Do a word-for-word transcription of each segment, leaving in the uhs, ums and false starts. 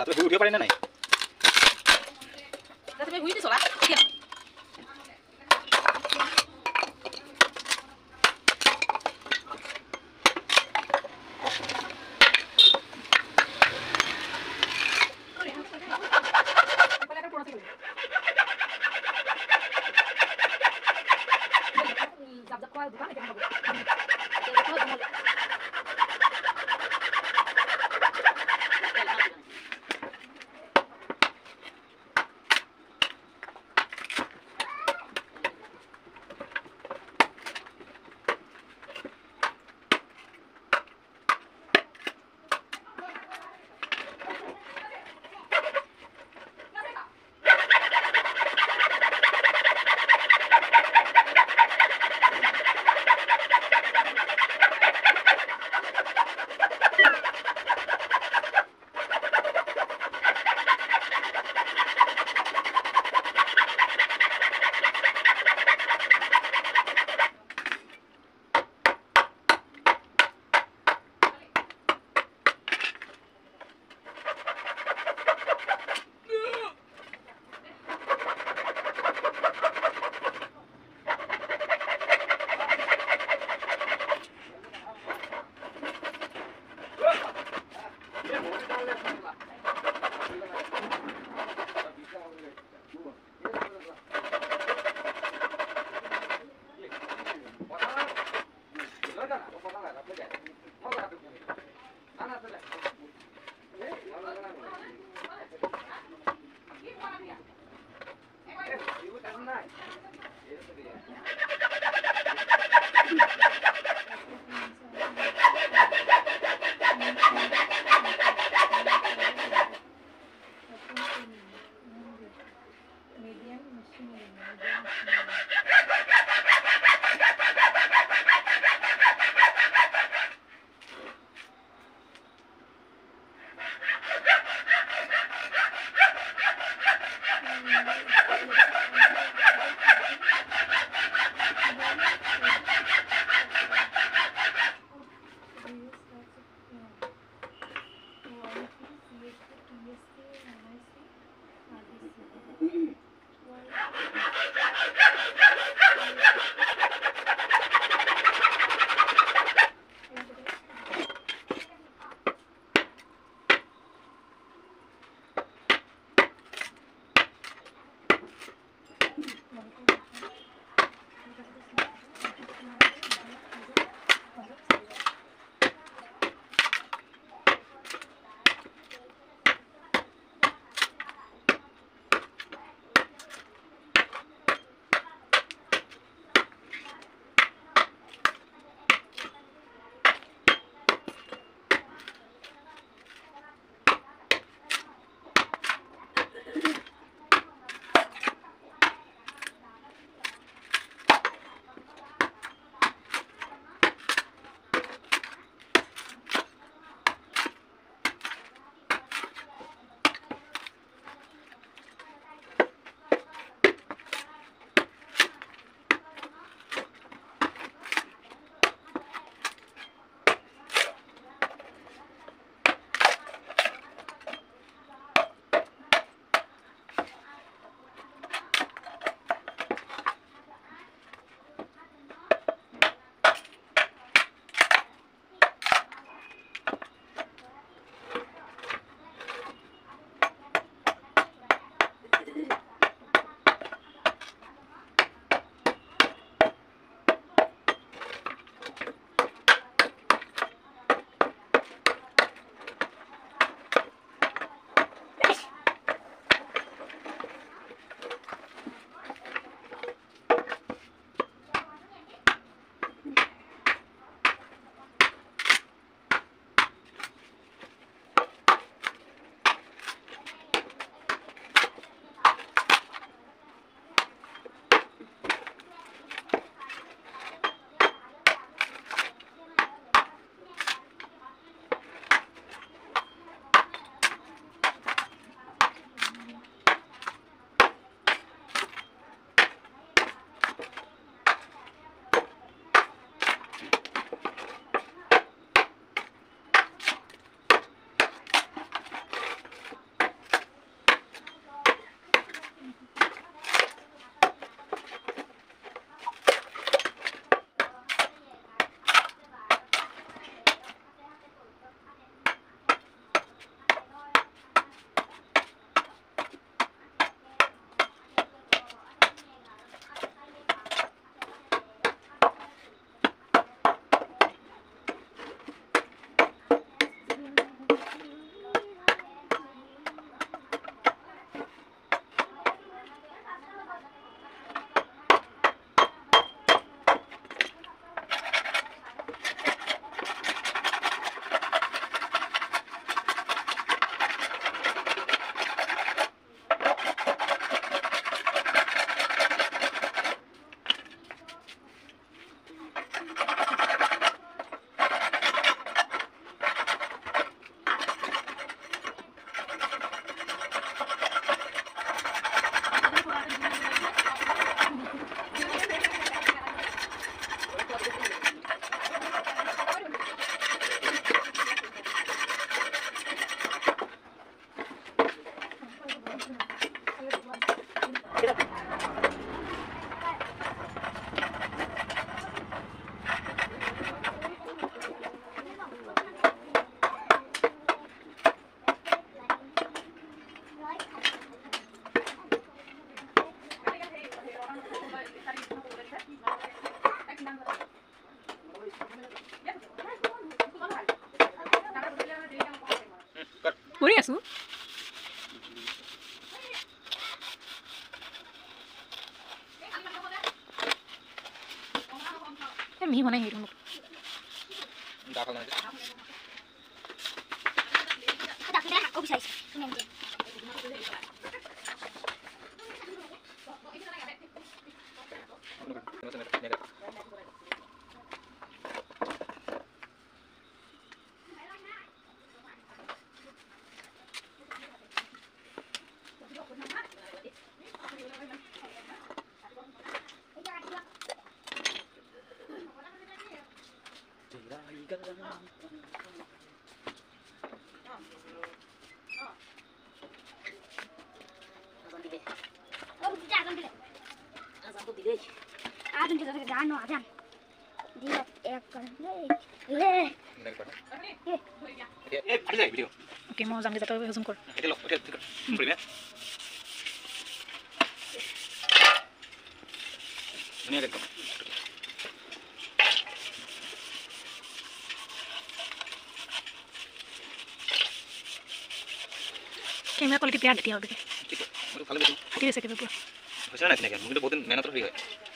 তুমি উঠিব পাৰি নে নাই তুমি শুই দিছ লা কৰি আছো এ মিহি বনাই সেইটো দাখল নাই তাকে হাকো বিচাৰিছে তুমি এনেকে Aduh, kita tak ada ajan. Dia ek kan, le, এ ফাটি যায় ভিডিও ওকে মই যাম যাতে জুম কৰ এটা লোক এটা ঠিক কৰিবে ধুনীয়া একদম কেমেৰা কোৱালিটি বেয়া তেতিয়া হবে ঠিক আছে মই ভালো দেখি ফাটি আছে কেবে পুৰা হৈছে না তেনেকে মই বহুত দিন মেহনতৰ হৈ হয়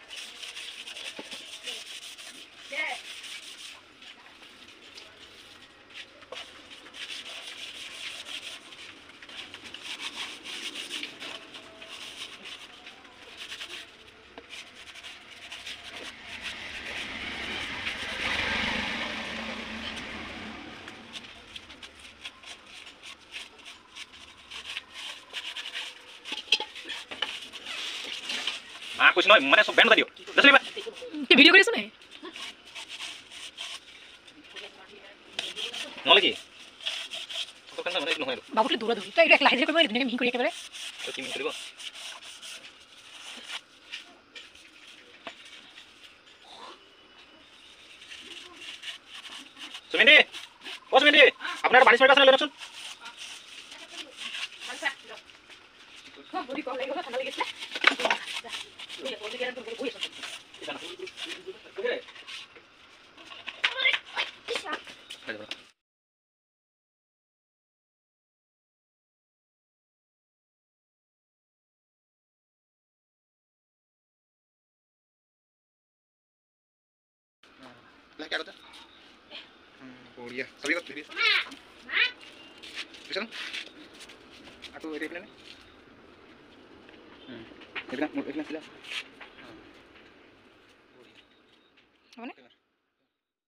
Ah, kuis noy, mana so band tadi yo. Dasli ba? তে ভিডিও কৰিছ নাই Nolai ki. Kok kan mana itu noy. বাবুকে দৌৰা দৌৰি তই এটা লাহে ধীৰে কৰিব ধুনীয়াকৈ মিহি কৰি একেবাৰে তো কি কৰিব সুমিন্দি ও সুমিন্দি আপনার বাড়ি সরকার আছে লড়ছুন বডি কল লাগি গ'ল ঠাণ্ডা লাগিছে Lah क्या करता? बढ़िया सभी बात ठीक है bisa atau ini plan hmm ini plan ini plan sudah apa nih